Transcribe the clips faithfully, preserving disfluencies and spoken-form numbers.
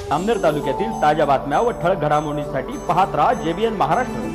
जामनेर तालुक्यातील ताज्या बातम्या व ठळक घडामोडींसाठी पाहत राहा जेबीएन महाराष्ट्र।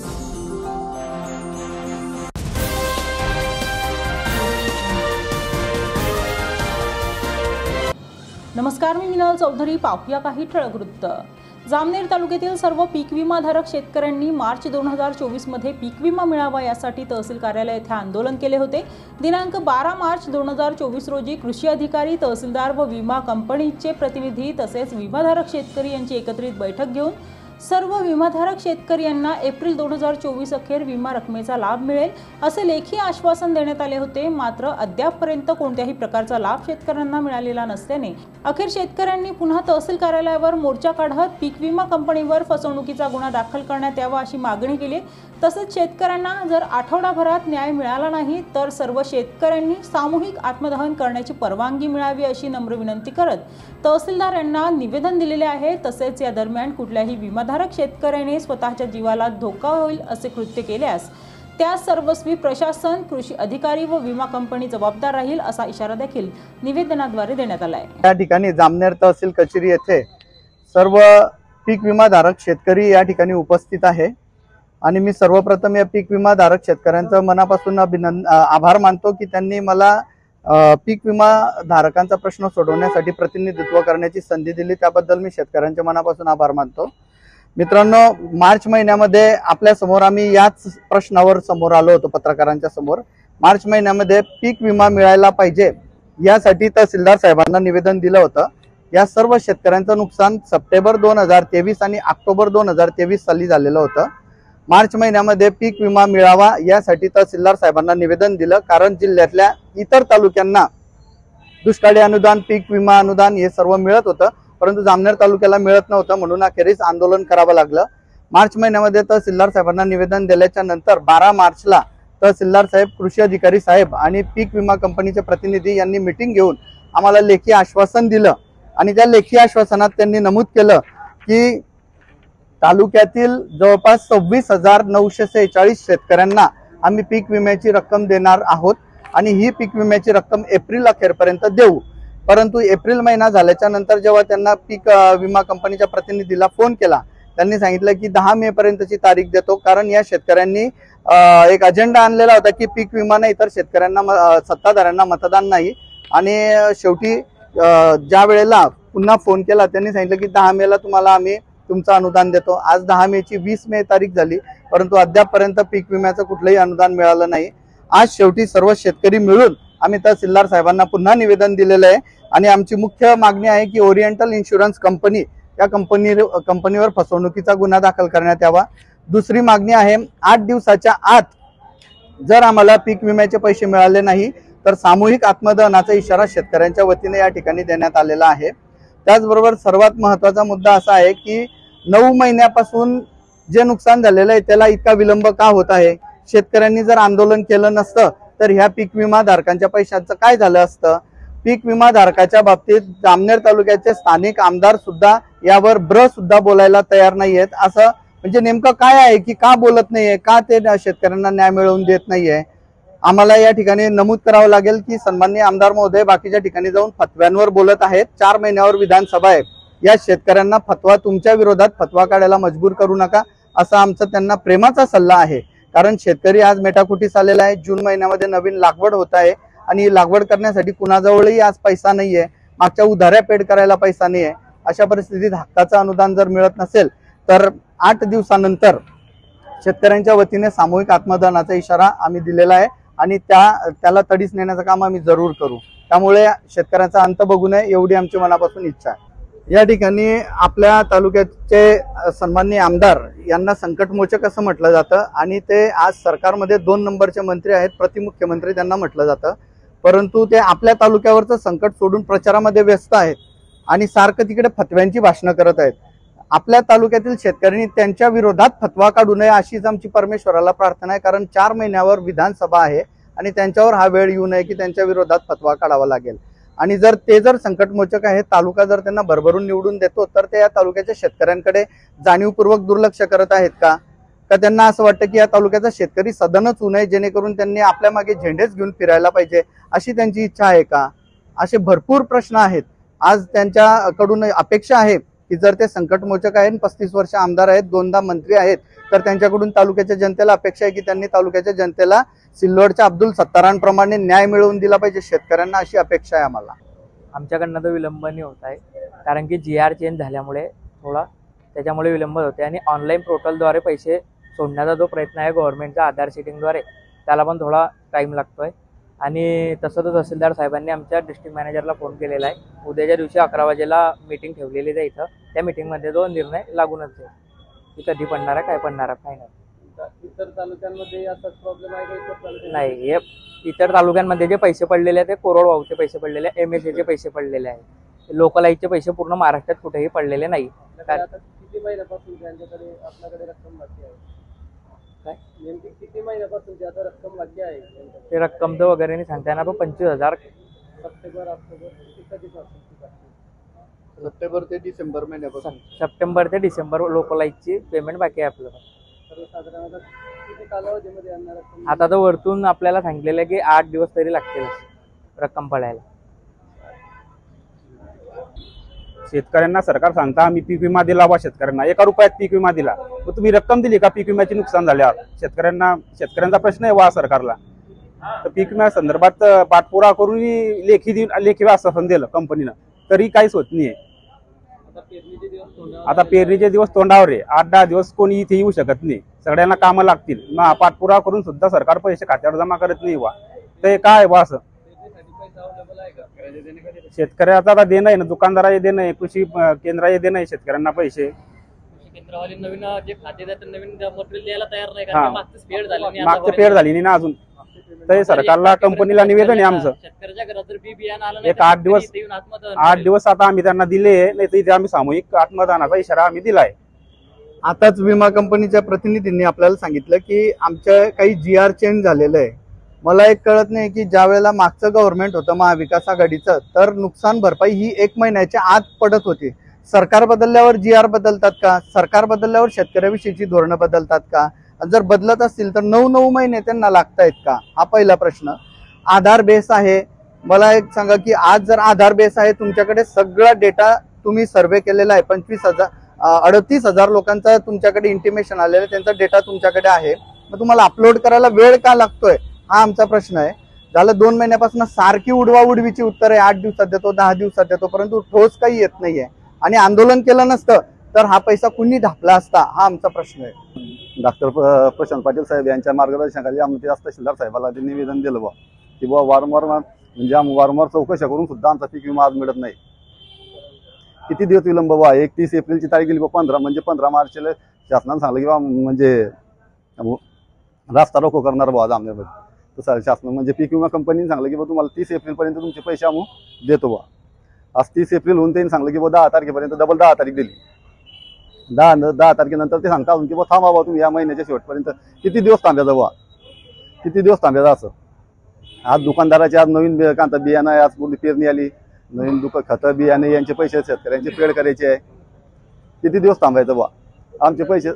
नमस्कार, मी मिनल चौधरी। पाहूया काही ठळक वृत्त। जामनेर तालुक्यातील सर्व पीक विमा धारक शेतकऱ्यांनी मार्च दोन हजार चोवीस मध्ये पीक विमा मिळावा यासाठी तहसील कार्यालय येथे आंदोलन केले होते। दिनांक बारा मार्च दोन हजार चोवीस रोजी कृषी अधिकारी, तहसीलदार व विमा कंपनीचे प्रतिनिधी तसेच विमाधारक शेतकरी यांची एकत्रित बैठक घेऊन सर्व विमाधारक शेतकरी यांना एप्रिल दोन हजार चोवीस अखेर विमा रकमेचा लाभ मिळेल असे लेखी आश्वासन देण्यात आले होते। मात्र अद्यापपर्यंत कोणत्याही प्रकारचा लाभ शेतकऱ्यांना मिळालेला नसल्याने अखेर शेतकऱ्यांनी पुन्हा तहसील कार्यालयावर मोर्चा काढत पीक विमा कंपनीवर फसवणुकीचा गुन्हा दाखल करण्यात यावा अशी मागणी केली। तसेच शेतकऱ्यांना जर आठवडाभरात न्याय मिळाला नाही तर सर्व शेतकऱ्यांनी सामूहिक आत्मदहन करण्याची परवानगी मिळावी अशी नम्र विनंती करत तहसीलदार यांना निवेदन दिलेले आहे। तसेच या दरम्यान कुठल्याही विमाधारक शेतकऱ्याने स्वतःच्या जीवाला धोका होईल असे कृत्य केल्यास त्या सर्वस्वी प्रशासन, कृषी अधिकारी व विमा कंपनी जबाबदार राहील असा इशारा देखील निवेदनाद्वारे देण्यात आला आहे। या ठिकाणी जामनेर तहसील कचेरी येथे सर्व पीक विमा धारक शेतकरी या ठिकाणी उपस्थित आहे आणि मी सर्वप्रथम या पीक विमा धारक शेतकऱ्यांचा मनापासून अभिनंदन आभार मानतो की त्यांनी मला पीक विमा धारकांचा प्रश्न सोडवण्यासाठी प्रतिनिधित्व करण्याची संधी दिली, त्याबद्दल मी शेतकऱ्यांच्या मनापासून आभार मानतो। मित्रांनो, मार्च महिन्यामध्ये आपल्या समोर आम्ही याच प्रश्नावर समोर आलो होतो पत्रकारांच्या समोर। मार्च महिन्यामध्ये पीक विमा मिळायला पाहिजे यासाठी तहसीलदार साहेबांना निवेदन दिलं होतं। या सर्व शेतकऱ्यांचं नुकसान सप्टेंबर दोन हजार तेवीस आणि ऑक्टोबर दोन हजार तेवीस साली झालेलं होतं। मार्च महिन्यामध्ये पीक विमा मिळावा यासाठी तहसीलदार साहेबांना निवेदन दिलं, कारण जिल्ह्यातल्या इतर तालुक्यांना दुष्काळी अनुदान, पीक विमा अनुदान हे सर्व मिळत होतं, परंतु जामनेर तालुक्याला मिळत नव्हतं, म्हणून अखेरीस आंदोलन करावं लागलं। मार्च महिन्यामध्ये तहसीलदार साहेबांना निवेदन दिल्याच्या नंतर बारा मार्चला तहसीलदार साहेब, कृषी अधिकारी साहेब आणि पीक विमा कंपनीचे प्रतिनिधी यांनी मीटिंग घेऊन आम्हाला लेखी आश्वासन दिलं आणि त्या लेखी आश्वासनात त्यांनी नमूद केलं की तालुक्यातील जवळपास सव्वीस हजार नऊशे सेहेचाळीस शेतकऱ्यांना आम्ही पीक विम्याची रक्कम देणार आहोत आणि ही पीक विम्याची रक्कम एप्रिल अखेरपर्यंत देऊ। परंतु एप्रिल महिना झाल्याच्या नंतर जेव्हा त्यांना पीक विमा कंपनीच्या प्रतिनिधीला फोन केला, त्यांनी सांगितलं की दहा मे पर्यंतची तारीख देतो, कारण या शेतकऱ्यांनी एक अजेंडा आणलेला होता की पीक विमा नाही तर शेतकऱ्यांना सत्ताधाऱ्यांना मतदान नाही। आणि शेवटी ज्या वेळेला पुन्हा फोन केला त्यांनी सांगितलं की दहा मेला तुम्हाला आम्ही तुमचं अनुदान देतो। आज दहा मे ची वीस मे तारीख झाली, परंतु अद्यापपर्यंत पीक विम्याचं कुठलंही अनुदान मिळालं नाही। आज शेवटी सर्व शेतकरी मिळून आम्ही तहसीलदार साहेबांना पुन्हा निवेदन दिलेलं आहे आणि आमची मुख्य मागणी आहे की ओरिएंटल इन्शुरन्स कंपनी या कंपनी कंपनीवर फसवणुकीचा गुन्हा दाखल करण्यात यावा। दुसरी मागणी आहे, आठ दिवसाच्या आत जर आम्हाला पीक विम्याचे पैसे मिळाले नाही तर सामूहिक आत्मदहनाचा इशारा शेतकऱ्यांच्या वतीने या ठिकाणी देण्यात आलेला आहे। त्याचबरोबर सर्वात महत्त्वाचा मुद्दा असा आहे की नऊ महिन्यापासून जे नुकसान झालेलं आहे त्याला इतका विलंब का होत आहे? शेतकऱ्यांनी जर आंदोलन केलं नसतं तर ह्या पीक विमा धारकांच्या पैशांचं काय झालं असतं? पीक विमा धारकाच्या बाबतीत जामनेर तालुक्याचे स्थानिक आमदार सुद्धा यावर ब्र सुद्धा बोलायला तयार नाहीयेत। असं म्हणजे नेमकं काय आहे की का बोलत नाहीये, का ते शेतकऱ्यांना न्याय मिळवून देत नाहीये? आम्हाला या ठिकाणी नमूद करावं लागेल की सन्माननीय आमदार महोदय बाकीच्या ठिकाणी जाऊन फतव्यांवर बोलत आहेत। चार महिन्यावर विधानसभा आहे, या शेतकऱ्यांना फतवा तुमच्या विरोधात फतवा काढायला मजबूर करू नका असा आमचा त्यांना प्रेमाचा सल्ला आहे। कारण शेतकरी आज मेटाकुटीस आलेला आहे। जून महिन्यामध्ये नवीन लागवड होत आहे आणि लागवड करण्यासाठी कुणाजवळही आज पैसा नाहीये, मागच्या उधाऱ्या पेड करायला पैसा नाहीये। अशा परिस्थितीत हक्काचं अनुदान जर मिळत नसेल तर आठ दिवसानंतर शेतकऱ्यांच्या वतीने सामूहिक आत्मदहनाचा इशारा आम्ही दिलेला आहे आणि त्या त्याला तडीस नेण्याचं काम आम्ही जरूर करू। त्यामुळे शेतकऱ्यांचा अंत बघू नये एवढी आमची मनापासून इच्छा आहे। या ठिकाणी आपल्या तालुक्याचे सन्माननीय आमदार यांना संकटमोचक असं म्हटलं जातं आणि ते आज सरकारमध्ये दोन नंबरचे मंत्री आहेत, प्रतिमुख्यमंत्री त्यांना म्हटलं जातं, परंतु ते आपल्या तालुक्यावरचं संकट सोडून प्रचारामध्ये व्यस्त आहेत आणि सारखं तिकडे फतव्यांची भाषणं करत आहेत। आपल्या तालुक्यातील शेतकऱ्यांनी त्यांच्या विरोधात फतवा काढू नये अशीच आमची परमेश्वराला प्रार्थना आहे, कारण चार महिन्यावर विधानसभा आहे आणि त्यांच्यावर हा वेळ येऊ नये की त्यांच्या विरोधात फतवा काढावा लागेल। आणि जर ते जर संकटमोचक आहे, तालुका जर त्यांना भरभरून निवडून देतो तर ते या तालुक्याच्या शेतकऱ्यांकडे जाणीवपूर्वक दुर्लक्ष करत आहेत का? का त्यांना असं वाटतं की या तालुक्याचा शेतकरी सदनच होऊ नये जेणेकरून त्यांनी आपल्या मागे झेंडेच घेऊन फिरायला पाहिजे अशी त्यांची इच्छा आहे का? असे भरपूर प्रश्न आहेत। आज त्यांच्याकडून अपेक्षा आहे की जर ते संकटमोचक आहेत, पस्तीस वर्ष आमदार आहेत, दोनदा मंत्री आहेत, तर त्यांच्याकडून तालुक्याच्या जनतेला अपेक्षा आहे की त्यांनी तालुक्याच्या जनतेला सिल्लोडच्या अब्दुल सत्तारांप्रमाणे न्याय मिळवून दिला पाहिजे. शेतकऱ्यांना अशी अपेक्षा आहे आम्हाला. आमच्याकडनं तो विलंब नाही होत आहे, कारण की जी आर चेंज झाल्यामुळे थोडा त्याच्यामुळे विलंब होते आणि ऑनलाईन पोर्टलद्वारे पैसे सोडण्याचा जो प्रयत्न आहे गव्हर्नमेंटचा आधार सीटिंगद्वारे, त्याला पण थोडा टाईम लागतो आहे. आणि तसं तर तहसीलदार साहेबांनी आमच्या डिस्ट्रिक्ट मॅनेजरला फोन केलेला आहे. उद्याच्या दिवशी अकरा वाजेला मीटिंग ठेवलेली आहे इथं. त्या मीटिंगमध्ये जो निर्णय लागूनच आहे की कधी पडणार आहे, काय पडणार आहे, फायनल. इतर तालुक्यांमध्ये असाच प्रॉब्लेम आहे का? इतर तालुक्यात नाही, हे इतर तालुक्यांमध्ये जे पैसे पडलेले आहेत ते कोरडवाहूचे पैसे पडलेले आहे, एम एस एचे पैसे पडलेले आहे. लोकलाईजचे पैसे पूर्ण महाराष्ट्रात कुठेही पडलेले नाही. आता किती महिन्यापासून त्यांच्याकडे आपल्याकडे रक्कम बाकी आहे? काय नेमकी किती महिन्यापासून आता रक्कम बाकी आहे? ते रक्कमचं वगैरे नाही सांगता येणार, पण पंचवीस हजार सप्टेंबर ऑक्टोबर किती कधीपासून? सप्टेंबर ते डिसेंबर महिन्यापासून. सप्टेंबर ते डिसेंबर लोकलाईजची पेमेंट बाकी आहे आपल्याला. सर्वसाधारणतः किती कालावधीमध्ये आणणार रक्कम? आता तर वरतून आपल्याला सांगितलेलं आहे की आठ दिवस तरी लागतील रक्कम पडायला. शेतकऱ्यांना सरकार सांगता आम्ही पीक विमा दिला बा शेतकऱ्यांना, एका रुपयात पीक विमा दिला, तर तुम्ही रक्कम दिली का पीक विम्याचे नुकसान झाल्यावर? शेतकऱ्यांना शेतकऱ्यांचा प्रश्न आहे वा सरकारला. तर पीक विम्या संदर्भात पाठपुरावा करून लेखी लेखी आश्वासन दिलं कंपनीनं, तरी काहीच होत नाही. आता पेरणीचे दिवस तोंडावर आहे, आठ दहा दिवस कोणी इथे येऊ शकत नाही, सगळ्यांना कामं लागतील. मग पाठपुरावा करून सुद्धा सरकार पैसे खात्यावर जमा करत नाही वा, ते काय बा असं? शेतकऱ्याचा आता देणं आहे ना, दुकानदाराचे देणं आहे, कृषी केंद्राचे देणं आहे शेतकऱ्यांना पैसे. केंद्रवाले नवीन जे खाते देतात नवीन मटेरियल द्यायला तयार नाही, हा. कारण मागचं पेड झाली मागचं पेड झाली नाही ना अजून. तर सरकारला कंपनीला निवेदन आहे आमचं. शेतकऱ्याच्या घरात जर बी बियाणं आलं नाही एक आठ दिवस आठ दिवस आता आम्ही त्यांना दिले, नाही तर इथे आम्ही सामूहिक आत्मदानाचा इशारा आम्ही दिलाय. आताच विमा कंपनीच्या प्रतिनिधींनी आपल्याला सांगितलं की आमच्या काही जी आर चेंज झालेलं आहे. मला एक कळत नाही की ज्या वेळेला मागचं गव्हर्नमेंट होतं महाविकास आघाडीचं, तर नुकसान भरपाई ही एक महिन्याच्या आत पडत होती. सरकार बदलल्यावर जी आर बदलतात का? सरकार बदलल्यावर शेतकऱ्याविषयीची धोरणं बदलतात का? जर बदलत असतील तर नऊ नऊ महिने त्यांना लागतायत का? हा पहिला प्रश्न. आधार बेस आहे, मला एक सांगा की आज जर आधार बेस आहे, तुमच्याकडे सगळा डेटा तुम्ही सर्वे केलेला आहे, पंचवीस हजार अडतीस हजार लोकांचा तुमच्याकडे इंटिमेशन आलेलं आहे, त्यांचा डेटा तुमच्याकडे आहे, मग तुम्हाला अपलोड करायला वेळ का लागतोय? हा आमचा प्रश्न आहे. झालं दोन महिन्यापासून सारखी उडवा उडवीची उत्तर आहे, आठ दिवसात देतो, दहा दिवसात देतो, परंतु ठोस काही येत नाहीये. आणि आंदोलन केलं नसतं तर हा पैसा कुणी ढापला असता? हा आमचा प्रश्न आहे. डॉक्टर प्रशांत पाटील साहेब यांच्या मार्गदर्शनाखाली आम्ही तहसीलदार साहेबाला ते निवेदन दिलं बा की बुवा वारंवार म्हणजे आम्ही वारंवार चौकशा करून सुद्धा आमचा पीक विमा आज मिळत नाही. किती दिवस विलंब बा? एकतीस एप्रिलची तारीख गेली बा, पंधरा म्हणजे पंधरा मार्चला शासनानं सांगलं की बा म्हणजे रास्ता रोको करणार बा आज आमच्यामध्ये. तसं शासन म्हणजे पीक विमा कंपनीने सांगलं की बा तुम्हाला तीस एप्रिलपर्यंत तुमचे पैसे आम्ही देतो बा. आज तीस एप्रिल होऊन त्यांनी सांगलं की बा दहा तारखेपर्यंत डबल दहा तारीख दिली. दहा दहा तारखेनंतर ते सांगता की बा थांबा बा तुम्ही या महिन्याच्या शेवटपर्यंत. किती दिवस थांबायचा बा? किती दिवस थांबायचा असं? आज दुकानदाराचे आज नवीन कांता बियाणं आहे, आज पूर्ण पेरणी आली, नवीन दुकान खतं बियाणे यांचे पैसे शेतकऱ्यांचे पेड करायचे आहे. किती दिवस थांबायचं बा? आमचे पैसे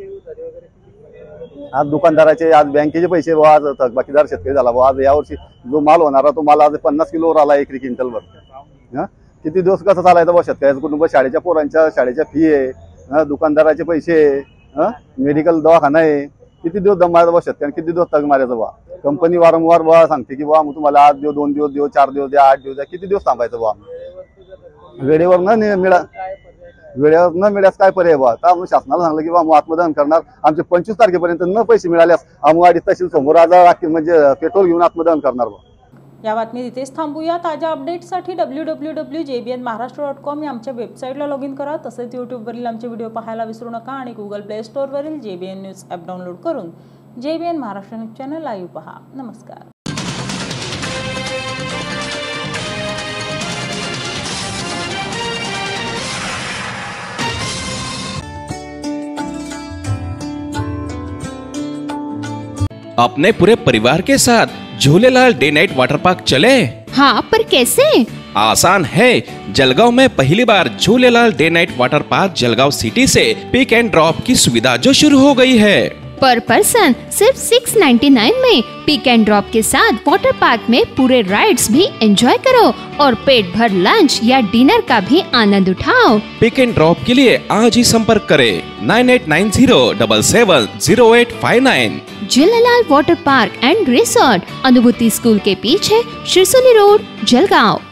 आज दुकानदाराचे, आज बँकेचे पैसे बा, आज थकबाकीदार शेतकरी झाला बा. आज यावर्षी जो माल होणारा तो माल आज पन्नास किलोवर आला एकरी क्विंटलवर. हा किती दिवस कसं चालायचं बा? शेतकऱ्याचं कुटुंब, शाळेच्या पोरांच्या शाळेच्या फी आहे, दुकानदाराचे पैसे, मेडिकल दवाखाना आहे. किती दिवस दम मारायचा बा शेतकऱ्यांनी? किती दिवस तग मारायचं बा? कंपनी वारंवार बा सांगते की बा तुम्हाला आज देऊ, दोन दिवस देऊ, चार दिवस द्या, आठ दिवस द्या. किती दिवस थांबायचं बा? वेळेवर न मिळा वेळेवर न मिळाल्यास काय पर्याय बा? तर आम्ही शासनाला सांगलं की बा आम्ही आत्मदान करणार, आमचे पंचवीस तारखेपर्यंत न पैसे मिळाल्यास आम्ही अडीच तहसील समोर आज म्हणजे पेट्रोल घेऊन आत्मदान करणार बा. या बातमी इथेच थांबूया. ताज्या अपडेट्ससाठी W W W J B N Maharashtra dot com या आमच्या वेबसाईटला लॉग इन करा. तसेच यूट्यूबवरील आमचे व्हिडिओ पाहायला विसरू नका आणि गुगल प्ले स्टोअरवरील J B N news app download करून J B N Maharashtra news channel live पहा. नमस्कार. अपने पूरे परिवार के साथ Jhulelal day night water park चले? हाँ, पर कैसे? आसान है। जलगांव में पहली बार Jhulelal day night water park Jalgaon city से पिक एंड ड्रॉप की सुविधा जो शुरू हो गई है। पर पर्सन सिर्फ सिक्स नाइन्टी नाइन में पिक एंड ड्रॉप के साथ वाटर पार्क में पूरे राइड्स भी एंजॉय करो और पेट भर लंच या डिनर का भी आनंद उठाओ। पिक एंड ड्रॉप के लिए आज ही संपर्क करें nine eight nine zero double seven zero eight five nine. Jhulelal water park and resort, Anubhuti school के पीछे, शिरसोली रोड, जलगांव।